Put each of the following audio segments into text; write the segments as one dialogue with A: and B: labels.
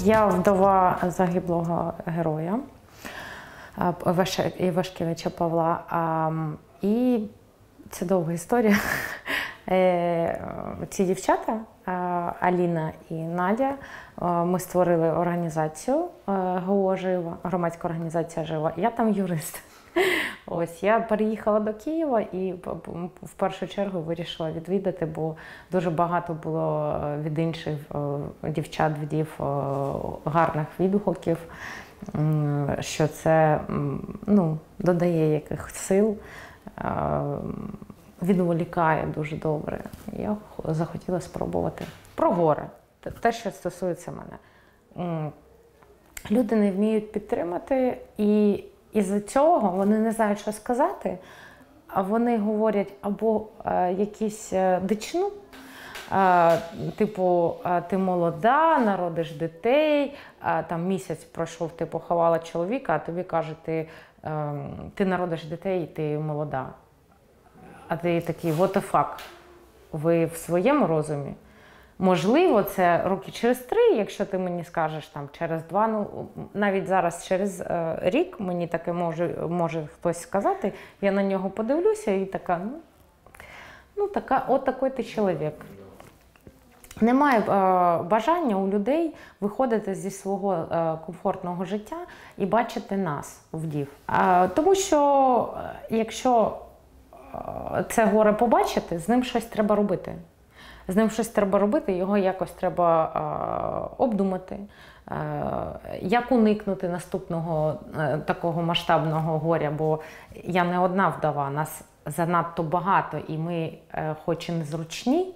A: Я вдова загиблого героя Івашкевича Павла. І це довга історія. Ці дівчата, Аліна і Надя, ми створили організацію ГО «Жива», громадська організація «Жива». Я там юрист. Ось, я переїхала до Києва і в першу чергу вирішила відвідати, бо дуже багато було від інших дівчат, вдів гарних відгуків, що це додає якихось сил, відволікає дуже добре. Я захотіла спробувати. Про гори. Те, що стосується мене. Люди не вміють підтримати, і із-за цього вони не знають, що сказати, а вони говорять або якісь дичину, типу, ти молода, народиш дітей, там місяць пройшов, ти поховала чоловіка, а тобі кажуть, ти народиш дітей, ти молода. А ти такий, what the fuck? Ви в своєму розумі? Можливо, це роки через 3, якщо ти мені скажеш там через 2, навіть зараз через рік мені таке може хтось сказати, я на нього подивлюся і така, от такий ти чоловік. Немає бажання у людей виходити зі свого комфортного життя і бачити нас, вдів. Тому що, якщо це горе побачити, з ним щось треба робити. З ним щось треба робити, його якось треба обдумати, як уникнути наступного такого масштабного горя, бо я не одна вдова, нас занадто багато, і ми, хоч і незручні,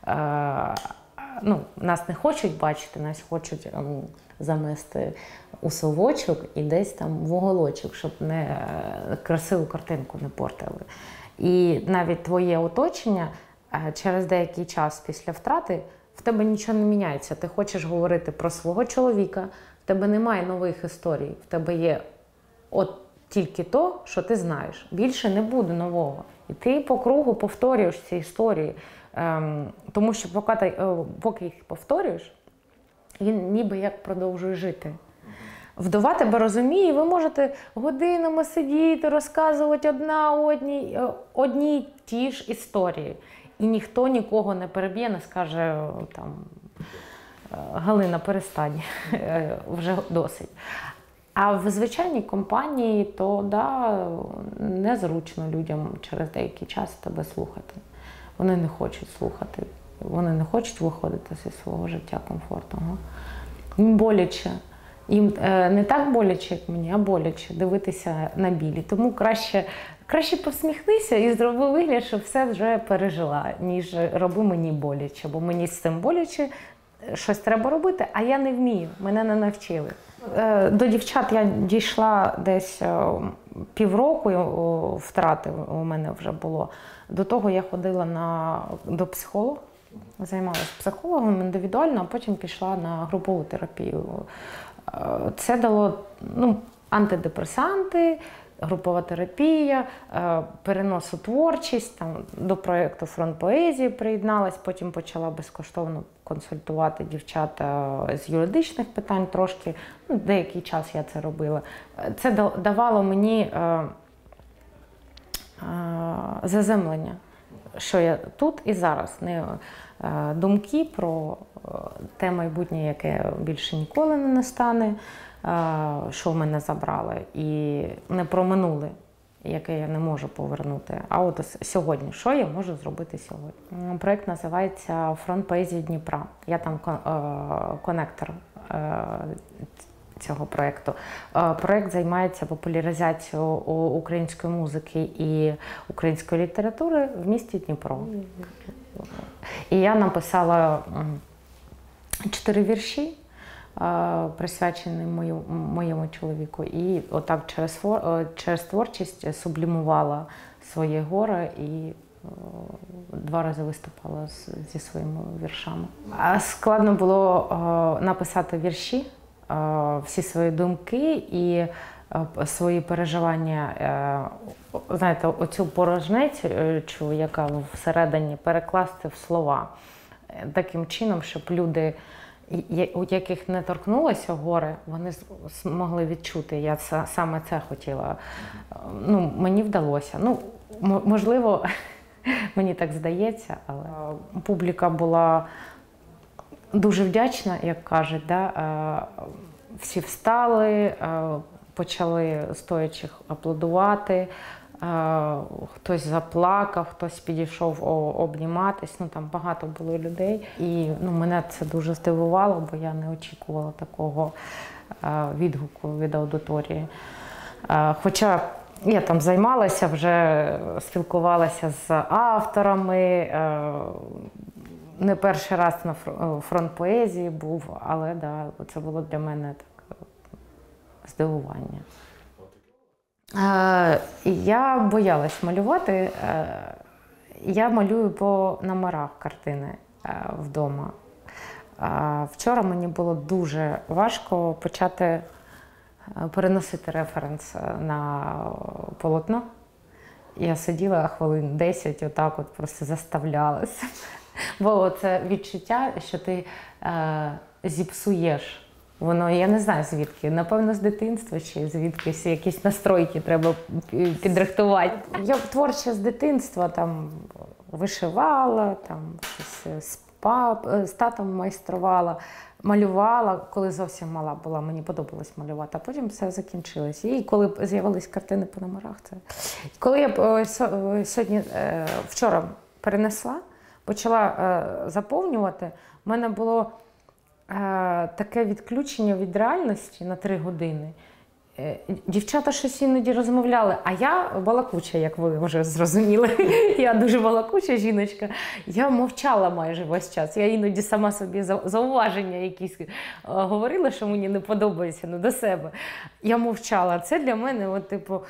A: нас не хочуть бачити, нас хочуть замести у совочок і десь там в уголочок, щоб красиву картинку не портили. І навіть твоє оточення через деякий час після втрати в тебе нічого не міняється. Ти хочеш говорити про свого чоловіка, в тебе немає нових історій, в тебе є от тільки то, що ти знаєш. Більше не буде нового. І ти по кругу повторюєш ці історії, тому що поки їх повторюєш, він ніби як продовжує жити. Вдова тебе розуміє, і ви можете годинами сидіти, розказувати одні ті ж історії. І ніхто нікого не переб'є, не скаже, там, Галина, перестань, вже досить. А в звичайній компанії, то незручно людям через деякий час тебе слухати. Вони не хочуть слухати, вони не хочуть виходити зі свого життя комфортного. Їм боляче. Їм не так боляче, як мені, а боляче дивитися на білі. Тому краще посміхнися і зроби вигляд, що все вже пережила, ніж роби мені боляче. Бо мені з цим боляче, щось треба робити, а я не вмію, мене не навчили. До дівчат я дійшла десь півроку, втрати у мене вже було. До того я ходила до психолога, займалася психологом індивідуально, а потім пішла на групову терапію. Це дало антидепресанти, групова терапія, перенос у творчість, там, до проєкту «Фронт поезії» приєдналась, потім почала безкоштовно консультувати дівчат з юридичних питань трошки. Деякий час я це робила. Це давало мені заземлення, що я тут і зараз. Не думки про те майбутнє, яке більше ніколи не настане, що в мене забрали, і не про минуле, яке я не можу повернути. А от сьогодні, що я можу зробити сьогодні? Проєкт називається «Фронт поезії Дніпра». Я там конектор цього проєкту. Проєкт займається популяризацією української музики і української літератури в місті Дніпро. І я написала 4 вірші, присвячені моєму чоловіку. І отак через творчість сублімувала своє горе і 2 рази виступала зі своїми віршами. Складно було написати вірші, всі свої думки і свої переживання, знаєте, оцю порожнечу, яка всередині, перекласти в слова. Таким чином, щоб люди у яких не торкнулося горе, вони змогли відчути. Я саме це хотіла. Ну, мені вдалося. Ну, можливо, мені так здається, але публіка була дуже вдячна, як кажуть. Да? Всі встали, почали стоячи аплодувати. Хтось заплакав, хтось підійшов обніматись, ну там багато було людей. І мене це дуже здивувало, бо я не очікувала такого відгуку від аудиторії. Хоча я там займалася, вже спілкувалася з авторами, не перший раз на фронт поезії був, але да, це було для мене так, здивування. Я боялась малювати. Я малюю по номерах картини вдома. Вчора мені було дуже важко почати переносити референс на полотно. Я сиділа хвилин 10, отак от просто заставлялася. Бо це відчуття, що ти зіпсуєш. Воно, я не знаю звідки, напевно, з дитинства чи звідкись якісь настройки треба підрихтувати. Я творча з дитинства, там вишивала, там з татом майструвала, малювала, коли зовсім мала була, мені подобалось малювати, а потім все закінчилось. І коли з'явились картини по номерах, це... Коли я вчора перенесла, почала заповнювати, в мене було таке відключення від реальності на 3 години. Дівчата щось іноді розмовляли, а я балакуча, як ви вже зрозуміли. Я дуже балакуча жіночка. Я мовчала майже весь час. Я іноді сама собі зауваження якісь говорила, що мені не подобається, до себе. Я мовчала. Це для мене, от, типу,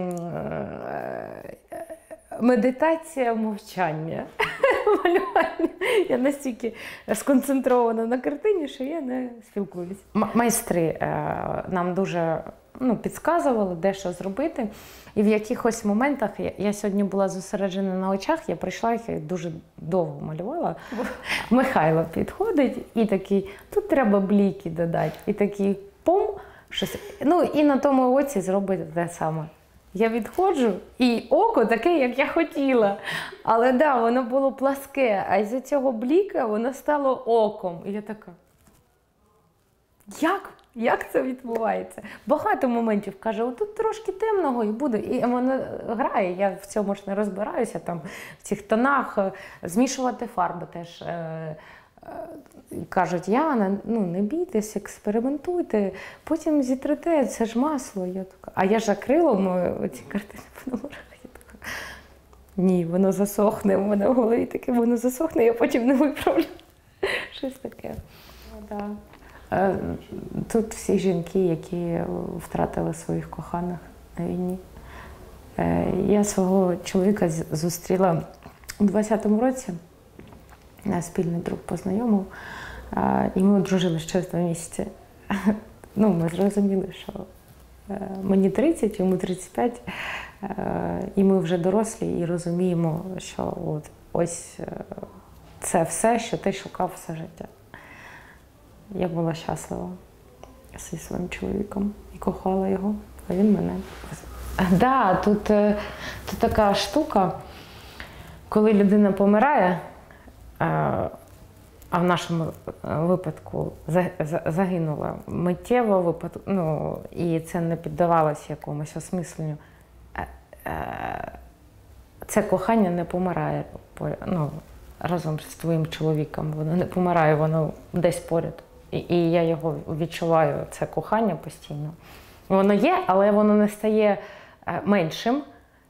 A: медитація мовчання. Малювання. Я настільки сконцентрована на картині, що я не спілкуюсь. Майстри нам дуже підказували, де що зробити. І в якихось моментах, я сьогодні була зосереджена на очах, я прийшла їх дуже довго малювала. Михайло підходить і такий, тут треба бліки додати. І такий пум, щось. І на тому оці зробити те саме. Я відходжу, і око таке, як я хотіла. Але да, воно було пласке, а із-за цього бліка воно стало оком. І я така, як це відбувається? Багато моментів каже, отут трошки темного і буде. І воно грає, я в цьому ж не розбираюся, там, в цих тонах, змішувати фарби теж. Кажуть, Яна, не бійтесь, експериментуйте, потім зітрете, це ж масло. Я така, а я ж акрилом ці картини по номерах. Я така, ні, воно засохне, у мене в голові таке, воно засохне, я потім не виправлю. Щось таке. Тут всі жінки, які втратили своїх коханих на війні. Я свого чоловіка зустріла у 20-му році. Нас спільний друг познайомив, і ми одружилися через 2 місяці. Ми зрозуміли, що мені 30, йому 35, і ми вже дорослі і розуміємо, що ось це все, що ти шукав все життя. Я була щаслива зі своїм чоловіком і кохала його, а він мене. Да, тут така штука, коли людина помирає, а в нашому випадку загинула миттєво, і це не піддавалося якомусь осмисленню. Це кохання не помирає разом з твоїм чоловіком, воно не помирає, воно десь поряд. І я його відчуваю, це кохання постійно. Воно є, але воно не стає меншим.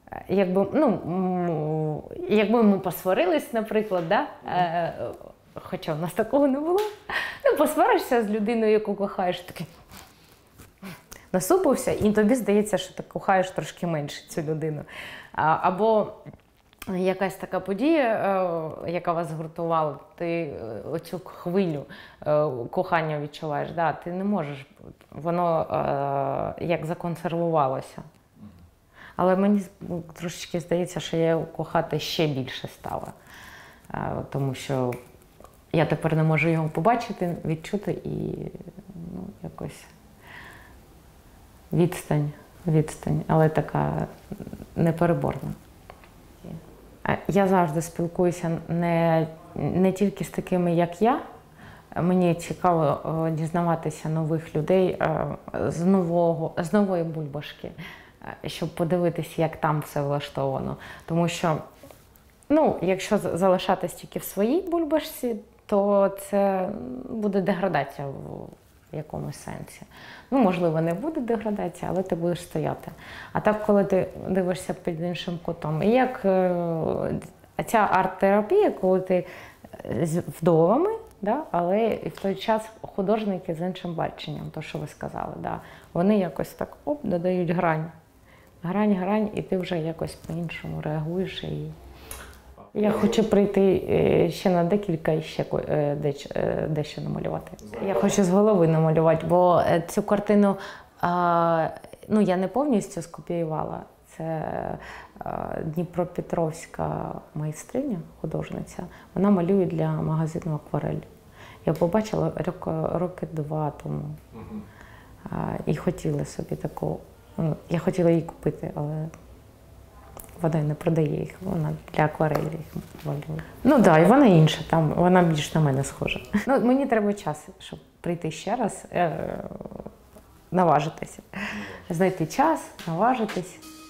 A: Якби ми посварились, наприклад, да? Хоча в нас такого не було, посваришся з людиною, яку кохаєш, такий насупився, і тобі здається, що ти кохаєш трошки менше цю людину. Або якась така подія, яка вас згуртувала, ти оцю хвилю кохання відчуваєш, да? Ти не можеш, воно як законсервувалося. Але мені трошечки здається, що я його кохати ще більше стала. Тому що Я тепер не можу його побачити, відчути і якось відстань, але така непереборна. Я завжди спілкуюся не тільки з такими, як я. Мені цікаво дізнаватися нових людей з нової бульбашки, щоб подивитися, як там все влаштовано. Тому що, якщо залишатись тільки в своїй бульбашці, то це буде деградація в якомусь сенсі. Можливо, не буде деградація, але ти будеш стояти. А так, коли ти дивишся під іншим кутом. І як ця арт-терапія, коли ти з вдовами, але і в той час художники з іншим баченням, то, що ви сказали. Вони якось так додають грань. Грань, і ти вже якось по-іншому реагуєш. Я хочу прийти ще на декілька і ще дещо намалювати. Я хочу з голови намалювати, бо цю картину я не повністю скопіювала. Це дніпропетровська майстриня, художниця. Вона малює для магазину «Акварель». Я побачила роки 2 тому. І хотіла собі таку. Я хотіла її купити, але вона не продає їх, вона для акварелі їх малює. І вона інша, вона більш на мене схожа. Мені треба час, щоб прийти ще раз, наважитися. Знайти час, наважитись.